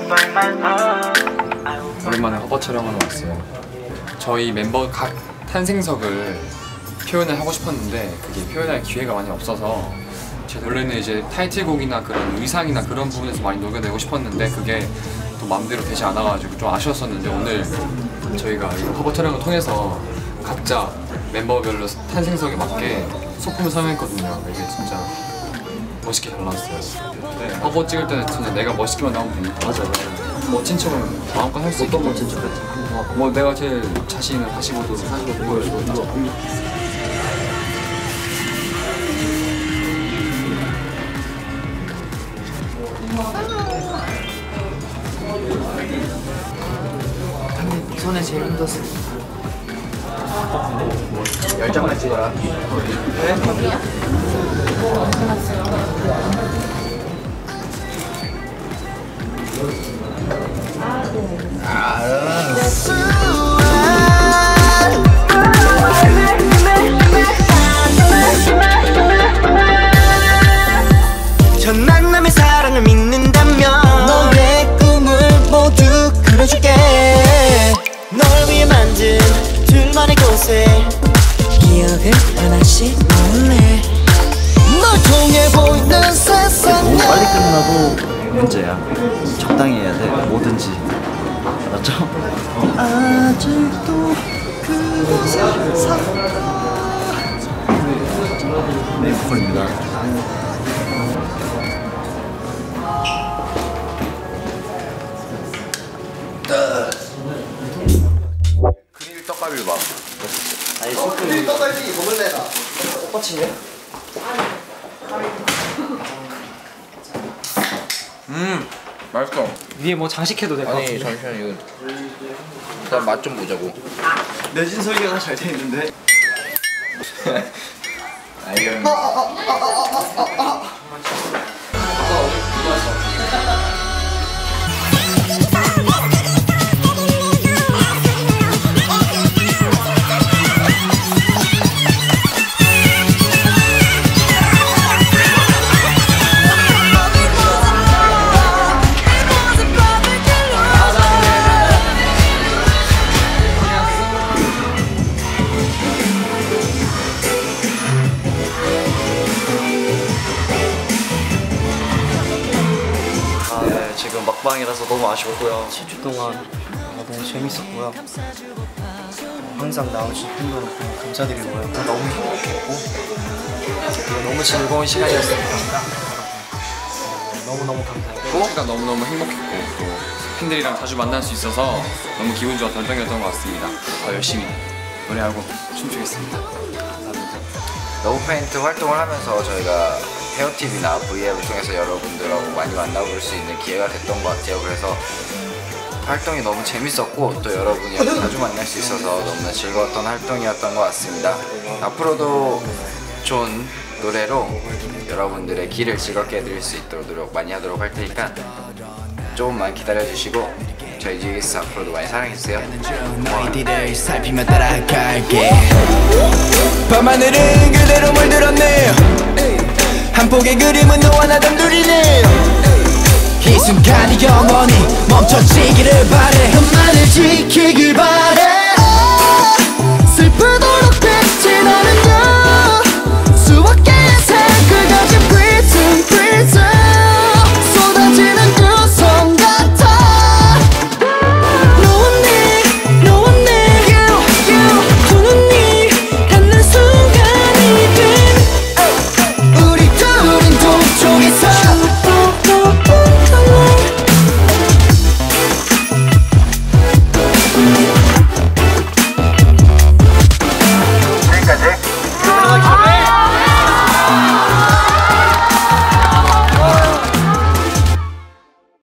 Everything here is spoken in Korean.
오랜만에 허버 촬영하러 왔어요. 저희 멤버 각 탄생석을 표현을 하고 싶었는데 그게 표현할 기회가 많이 없어서 원래는 이제 타이틀곡이나 그런 의상이나 그런 부분에서 많이 녹여내고 싶었는데 그게 또 마음대로 되지 않아가지고 좀 아쉬웠었는데 오늘 저희가 이 허버 촬영을 통해서 각자 멤버별로 탄생석에 맞게 소품을 사용했거든요. 이게 진짜 멋있게 잘 나왔어요. 네, 허버 찍을 때는 진짜 내가 멋있게만 나오면 되니까. 맞아. 멋진 척은 마음껏 할 수 있게. 어떤 멋진 척 했지? 뭐 내가 제일 자신 있는 45도 보여주고 이거. 근데 손에 제일 묻었어. 10장만 찍어라. 왜? 밥이야? 첫 만남의 사랑을 믿는다면 너의 꿈을 모두 그려줄게. 널 위해 만든 둘만의 곳에 기억을 하나씩 몰래 널 통해 보이는 세상에 너무 빨리 끝나도 문제야. 적당히 해야 돼. 뭐든지. 맞죠? 아직도 그곳에서 네, 보컬입니다. 그릴 떡갈비 봐. 아니 소금 떡갈비 먹을래나? 꽃받침이야? 맛있어. 위에 뭐 장식해도 될 것 같아. 아니 잠시만 이거 일단 맛 좀 보자고. 내진 설계가 잘 돼 있는데. 아 이건 지금 막방이라서 너무 아쉬웠고요. 7주 동안 너무 재밌었고요. 항상 나와주신 팬분들 감사드리고요. 너무 행복했고 너무 즐거운 시간이었습니다. 너무너무 감사했고 시간 너무너무 행복했고 또 팬들이랑 자주 만날 수 있어서 너무 기분 좋아 결정이었던 것 같습니다. 더 열심히 노래하고 춤추겠습니다. 감사합니다. 러브페인트 활동을 하면서 저희가 헤어TV나 V앱을 통해서 여러분들하고 많이 만나볼 수 있는 기회가 됐던 것 같아요. 그래서 활동이 너무 재밌었고 또 여러분이 자주 만날 수 있어서 너무나 즐거웠던 활동이었던 것 같습니다. 앞으로도 좋은 노래로 여러분들의 길을 즐겁게 해드릴 수 있도록 노력 많이 하도록 할 테니까 조금만 기다려주시고 저희 GX 앞으로도 많이 사랑해주세요. 너의 뒤를 살피며 따라갈게. 밤하늘은 그대로 물들었네. 한 폭의 그림은 너와 나 단둘이네. 이 순간이 영원히 멈춰지기를 바래. 너만을 지키길 바래.